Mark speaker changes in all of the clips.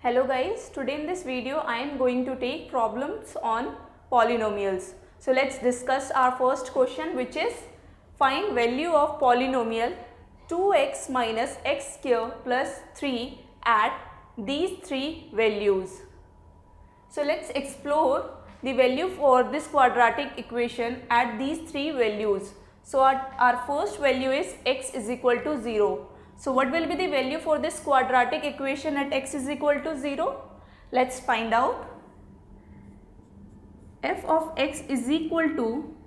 Speaker 1: Hello guys, today in this video I am going to take problems on polynomials. So let's discuss our first question, which is find value of polynomial 2x minus x square plus 3 at these three values. So let's explore the value for this quadratic equation at these three values. So our first value is x is equal to 0. So what will be the value for this quadratic equation at x is equal to 0? Let's find out. F of x is equal to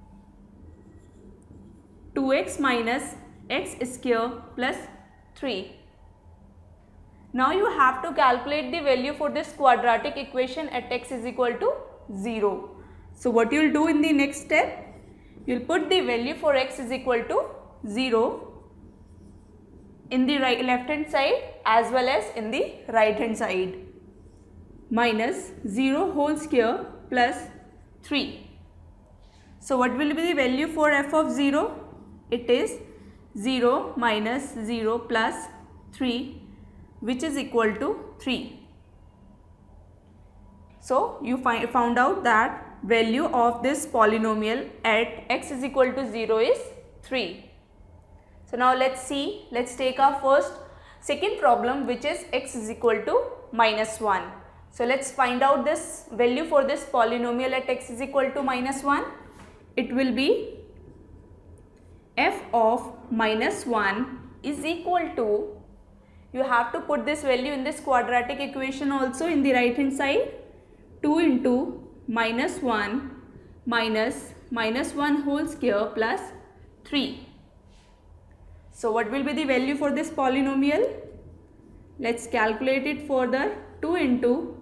Speaker 1: 2x minus x square plus 3. Now you have to calculate the value for this quadratic equation at x is equal to 0. So what you will do in the next step? You will put the value for x is equal to 0 in the left hand side as well as in the right hand side. Minus 0 whole square plus 3. So what will be the value for f of 0? It is 0 minus 0 plus 3, which is equal to 3. So you found out that value of this polynomial at x is equal to 0 is 3. So now let's take our second problem, which is x is equal to minus 1. So let's find out this value for this polynomial at x is equal to minus 1. It will be f of minus 1 is equal to, you have to put this value in this quadratic equation also in the right hand side, 2 into minus 1 minus minus 1 whole square plus 3. So what will be the value for this polynomial? Let's calculate it further. 2 into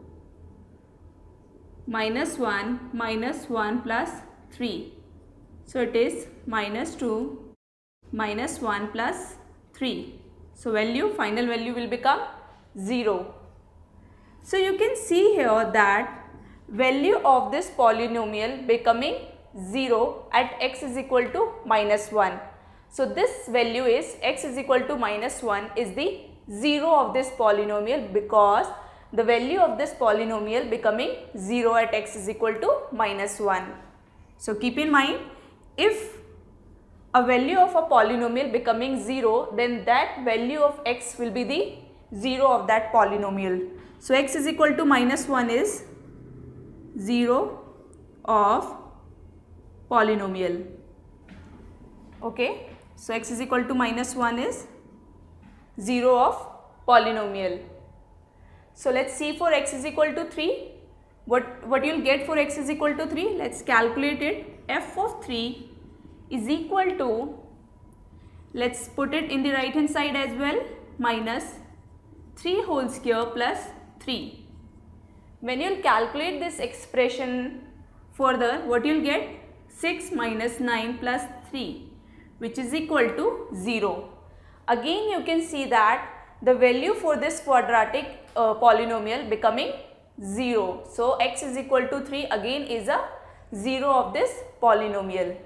Speaker 1: minus 1 plus 3. So it is minus 2 minus 1 plus 3. So final value will become 0. So you can see here that value of this polynomial becoming 0 at x is equal to minus 1. So this value is x is equal to minus 1 is the 0 of this polynomial, because the value of this polynomial becoming 0 at x is equal to minus 1. So keep in mind, if a value of a polynomial becoming 0, then that value of x will be the 0 of that polynomial. So x is equal to minus 1 is 0 of polynomial. Okay. So x is equal to minus 1 is 0 of polynomial. So let's see for x is equal to 3. What you will get for x is equal to 3? Let's calculate it. F of 3 is equal to, let's put it in the right hand side as well, minus 3 whole square plus 3. When you will calculate this expression further, what you will get? 6 minus 9 plus 3. Which is equal to 0. Again you can see that the value for this quadratic polynomial becoming 0. So x is equal to 3 again is a 0 of this polynomial.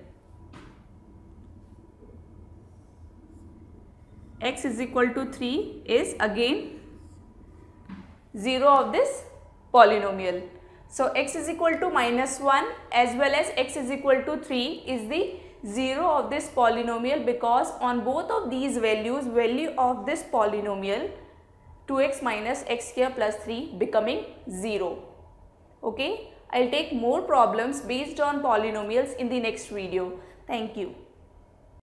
Speaker 1: X is equal to 3 is again 0 of this polynomial. So x is equal to minus 1 as well as x is equal to 3 is the 0 of this polynomial, because on both of these values, value of this polynomial 2x minus x square plus 3 becoming 0. Okay, I'll take more problems based on polynomials in the next video. Thank you.